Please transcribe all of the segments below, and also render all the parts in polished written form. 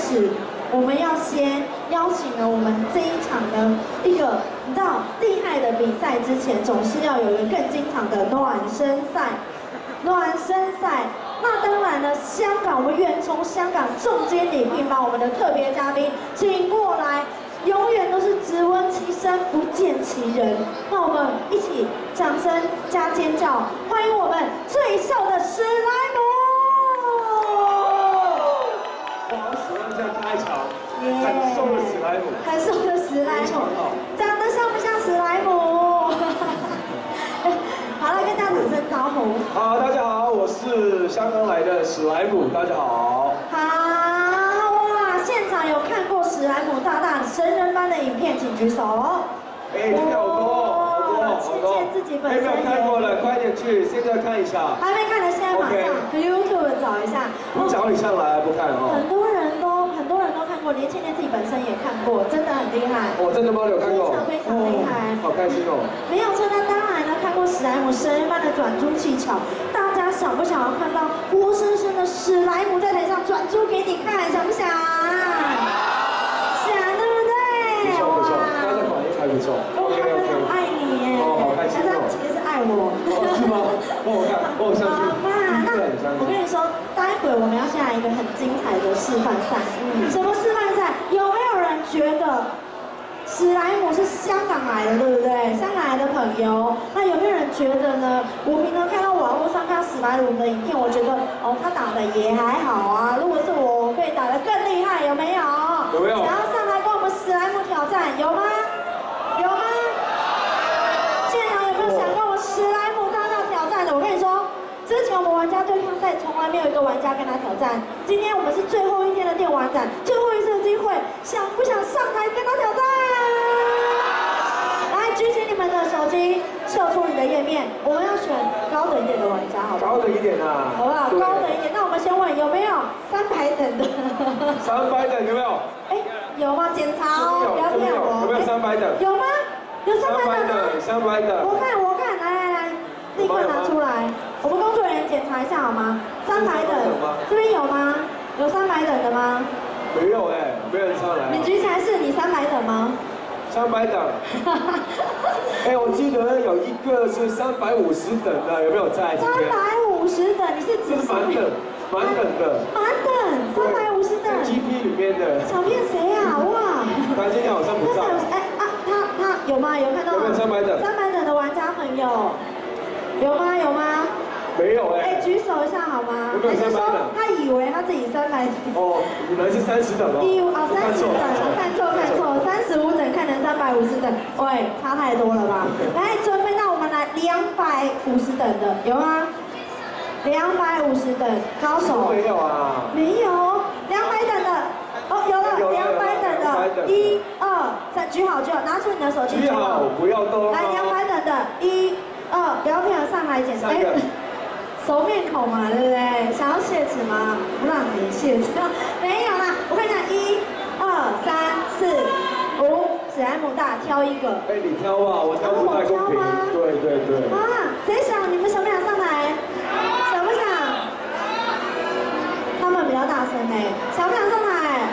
始，我们要先邀请了我们这一场的一个你知道厉害的比赛之前，总是要有一个更精彩的暖身赛。暖身赛，那当然呢，香港我们远从香港重金礼聘把我们的特别嘉宾请过来，永远都是只闻其声不见其人。那我们一起掌声加尖叫，欢迎我们最瘦的史莱姆！ 我好喜欢这样开场，很瘦的史莱姆， 很瘦的史莱姆，长得像不像史莱姆？好了，跟大家打声招呼。 好，大家好，我是香港来的史莱姆，大家好。 好哇！现场有看过史莱姆大大神人般的影片，请举手。 哎，今天好多， 亲切自己本身。 没有看过了，快点去，现在看一下。 还没看的，现在马上 YouTube 找一下。 不找你上来，不看哦。 很多人都看过，连庆年自己本身也看过，真的很厉害。 我真的吗？有看过？ 非常厉害， 好开心哦。 没有错，那当然呢，看过史莱姆神人般的转珠技巧，大家想不想要看到活生生的史莱姆在台上转珠给你看？想不想？想，对不对？ 不错，他的反应还不错。 我看得很爱你耶。 哦，好开心哦。 他其实是爱我。 是吗？我相信。 好嘛，那我跟你说，待会我们要先来一个很精彩的示范赛。什么示范赛？有没有人觉得史莱姆是香港来的，对不对？香港来的朋友，那有没有人觉得呢？我平常看到网络上看到史莱姆的影片，我觉得哦，他打的也还好啊。如果是我，可以打得更厉害，有没有？ 有没有？ 想要上来跟我们史莱姆挑战，有吗？有吗？现场有没有想跟我们史莱姆大大挑战的？我跟你说，之前我们玩家对抗赛从来没有一个玩家跟他挑战。今天我们是最后一天的电玩展，最后一次的机会，想不想上台跟他挑战？来，举起你们的手机，秀出你的页面。我们要选高等一点的玩家，好不好？ 高等一点啊， 好不好？高等一点。那我们先问有没有300等的 ？300等有没有？ 哎，有吗？检查哦，不要骗我。 有没有300等？ 有吗？有300等吗 ？300等。 我看，来，立刻拿出来。我们工作人员检查一下好吗？300等，这边有吗？有300等的吗？ 没有哎，没有人上来。 你举起来是你300等吗 ？300等。哎，我记得有一个是350等的，有没有在 ？350等，你是指满等？满等的。 满等，350等。 GP 里面的。 想骗谁啊？哇！ 他今天好像不在。 哎啊，他有吗？有看到吗？ 有没有300等 ？300等的玩家朋友，有吗？ 没有哎。 哎，举手一下好吗？ 有没有300等？ 他以为他自己300等。 哦，你们是30等哦。 30等，看错，35等看成350等，喂，差太多了吧？来，准备，那我们来250等的，有吗？250等，高手。 没有啊。 没有，200等的，哦，有了，200等的，1、2、3，举好，拿出你的手机。 举好，不要动。 来，200等的，1、2，不要骗我，上来检查。熟面孔嘛，对不对？想要泄齿吗？不让你泄齿，没有啦。我看一下，1、2、3、4、5，史莱姆大挑一个。 哎，你挑啊，我挑不太公平。对。 啊，谁想？你们想不想上台？想不想？他们比较大声哎，想不想上台？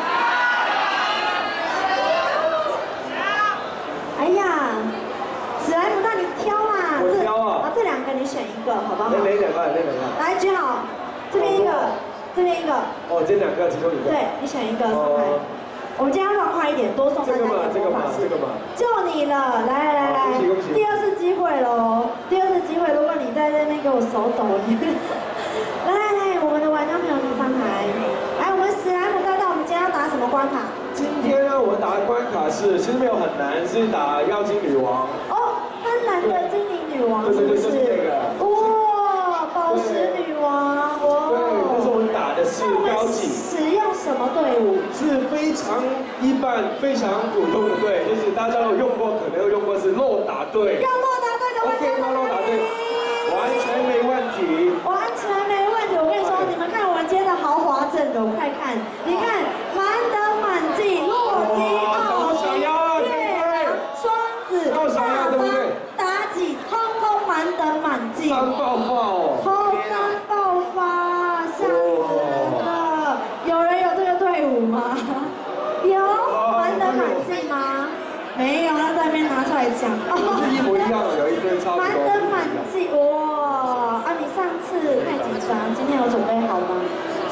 哎呀，史莱姆大，你挑啦。 我挑啊。 这2个你选一个，好不好？ 哪两个？ 来，举好，这边一个，这边一个。 哦，这2个其中一个。 对，你选一个上台。我们今天要放快一点，多送大家一点魔法师。就你了，来，第2次机会喽！第2次机会，如果你在那边给我手抖，来，我们的玩家朋友你上台。来，我们史莱姆大道，我们今天要打什么关卡？ 今天呢，我们打的关卡其实没有很难，是打妖精女王。 哦，贪婪的精灵女王是不是？哇，宝石女王，哇！ 对，但是我们打的是高级。 使用什么队伍？ 是非常一般、非常普通的队，就是大家有用过，可能有用过是洛打队。 用洛打队的玩家 ，OK， 那洛打队完全没问题。 完全没问题，我跟你说，你们看我们今天的豪华阵容，快看，你看满等满记，洛基奥奇、月双子、妲己，通通满等满记。 3爆发哦！ 好3爆发，吓死人了！有人有这个队位舞吗？有，玩得满意吗？没有，要在那边拿出来讲。 一模一样，有一堆差不多。 玩得满意哇！啊，你上次太紧张，今天有准备好吗？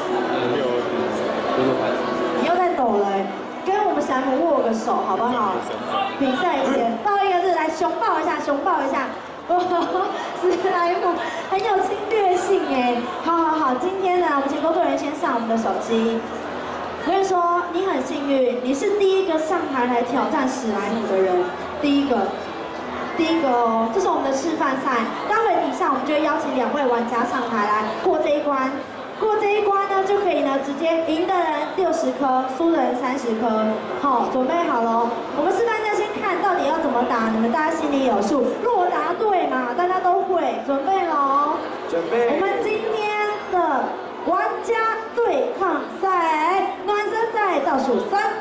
你又在抖了，跟我们小母握个手好不好？比赛前抱一个字来熊抱一下，熊抱一下。哇，史莱姆很有侵略性哎！好，今天呢，我们请工作人员先上我们的手机。我跟你说，你很幸运，你是第一个上台来挑战史莱姆的人，第一个哦，这是我们的示范赛。待会底下我们就会邀请2位玩家上台来过这一关。过这一关呢，就可以呢直接赢的人60颗，输的人30颗。好，准备好了。我们示范赛先看到底要怎么打，你们大家心里有数。若答对嘛，大家都会。准备喽。 准备。 我们今天的玩家对抗赛，暖身赛倒数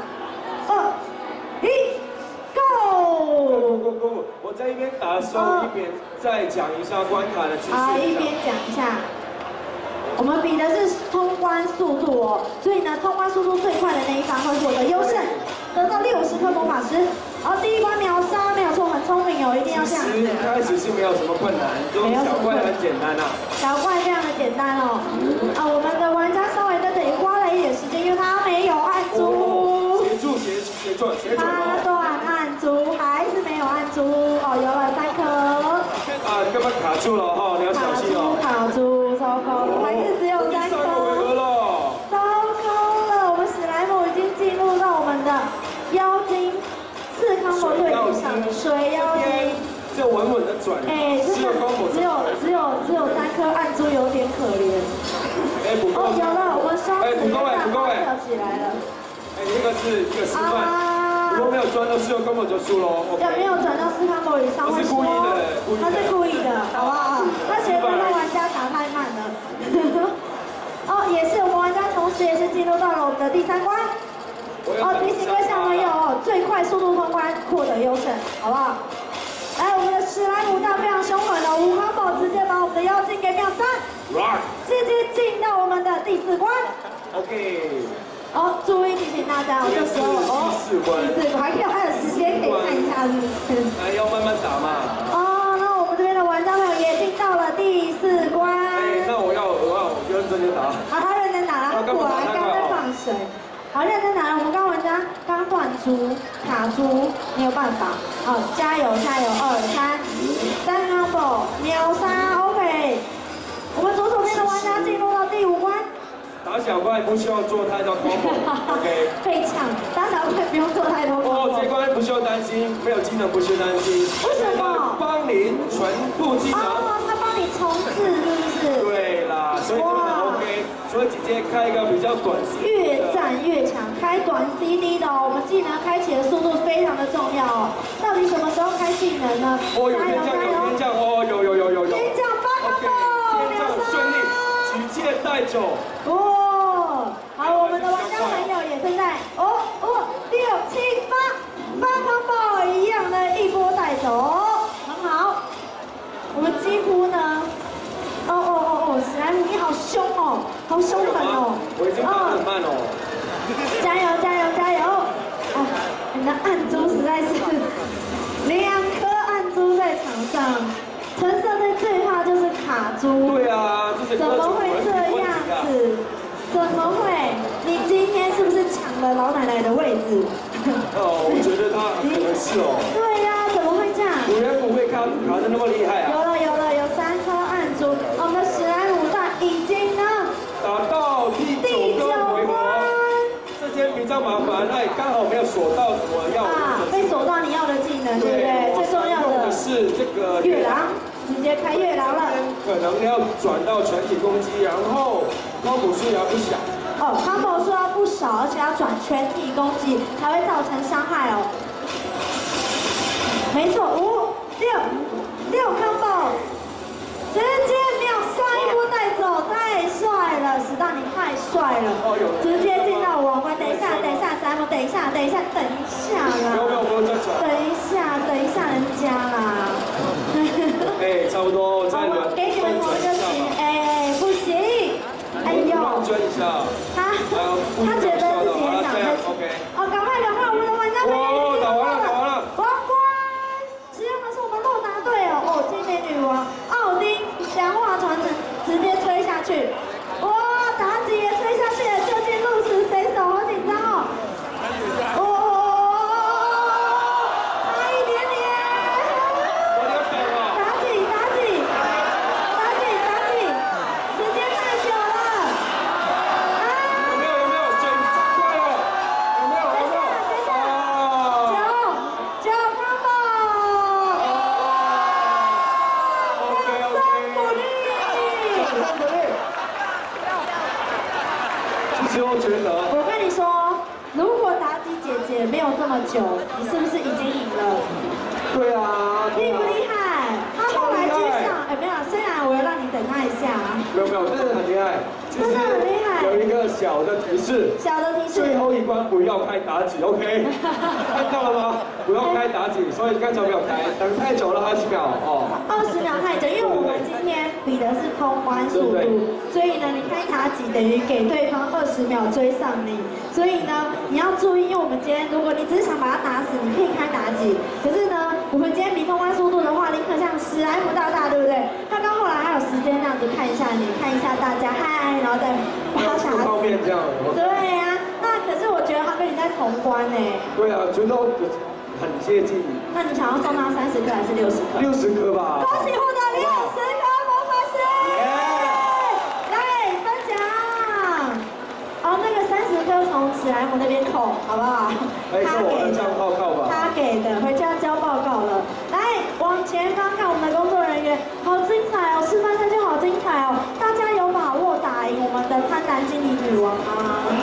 3、2、1。 Go！ 我在一边打的时候，一边再讲一下关卡的知识。 好，一边讲一下。我们比的是通关速度哦，所以呢，通关速度最快的那一方会获得优胜，得到60颗魔法石。好，第一关秒杀，没有错，很聪明哦，一定要这样子。 开始是没有什么困难，都小怪很简单啊。 小怪非常的简单哦。我们的玩家稍微在这里花了一点时间，因为他没有按珠。协助。他断按珠，还是没有按珠哦，有了3颗。 你根本卡住了哈，你要小心哦。 卡住，糟糕了，还是只有3颗。糟糕了，我们史莱姆已经进入到我们的妖精4康模队伍上，水妖精。 就稳稳的转。 只有3颗按珠，有点可怜。有了，我们双子跟大花跳起来了。 这个是一个示范。如果没有转到4根本就输喽。 没有转到4康模以上会输。他是故意的，好不好？他前面的玩家打太慢了。也是我们玩家同时也是进入到了我们的第3关。提醒各位小朋友最快速度通关，获得优胜，好不好？来，我们的史莱姆大非常凶狠哦，5康宝直接把我们的妖精给秒杀，直接进到我们的第4关。 OK。 注意提醒大家这时候第4关还有时间可以看一下，是不是？ 要慢慢打嘛。 那我们这边的玩家朋友也进到了第4关。 那我要认真打。 他认真打了，果然刚在放水。好，认真打了，我们刚玩家刚断珠卡珠，没有办法。加油！2、3，3康宝秒杀 ，OK。我们左手边的玩家进入到第5关。 打小怪不需要做太多功夫 ，OK。 被抢，打小怪不用做太多功夫。 这关不需要担心，没有技能不需要担心。 为什么？ 帮您全部技能。 他帮你冲刺是不是？ 对啦，所以这个很 OK。所以直接开一个比较短 CD。 越战越强，开短 CD 的哦。我们技能开启的速度非常的重要哦。到底什么时候开技能呢？ 有天降有。 天降8康宝， 天降顺利，直接带走。 好，我们的玩家朋友也正在6、7、8康宝一样的一波带走，很好。我们几乎呢，史莱姆你好凶哦，好凶狠哦。 我已经打得很慢哦。 加油！你的暗珠实在是2颗暗珠在场上，橙色队最怕就是卡珠。 对啊， 怎么会这样子？怎么会？你今天是不是抢了老奶奶的位置？ 我觉得他可能是哦。 对呀，怎么会这样？ 果然不会卡得那么厉害啊！ 有3颗暗珠，我们的史莱姆队已经呢打到第9个回合，这边比较麻烦，刚好没有锁到我要的。 被锁到你要的技能，对不对？最重要的是这个月狼，直接开月狼了。 可能要转到全体攻击，然后康普数也不小。 康普数要不少，而且要转全体攻击才会造成伤害哦。没错，6康宝，直接秒杀一波带走，太帅了，史大你太帅了，直接进到王冠。等一下，史莱姆，等一下啦，等一下人家啦。 差不多，再我给你们同一个型，不行，哎呦， 转一下。 他觉得自己么久，你是不是已经赢了？ 对啊。 厉不厉害？他后来居上，没有，虽然我要让你等他一下。 没有，真的很厉害。 真的很厉害。 有一个小的提示。 小的提示。 最后一关不要开妲己 ，OK？ 看到了吗？不要开妲己，所以刚才没有开，等太久了20秒哦。 20秒太久，因为我们今天比的是通关速度，所以呢，你开妲己等于给对方20秒追上你，所以呢，你要注意，因为我们今天如果你只是想把他打死，你可以开妲己，可是呢，我们今天比通关速度的话，林可像史莱姆大大，对不对？他刚后来还有时间这样子看一下你，看一下大家，嗨，然后再把他打死。 泡面这样。 对呀，那可是我觉得他跟你在同关呢。对啊，觉得很接近。那你想要送他30颗还是60颗 ？60颗吧。 恭喜获得60颗魔法石！来分享。哦，那个30颗从史莱姆那边扣，好不好？ 他给的，报告吧。 他给的，回家交报告了。来，往前方看我们的工作人员，好精彩哦！示范赛就好精彩哦，大家有把握打赢我们的贪婪精灵女王吗？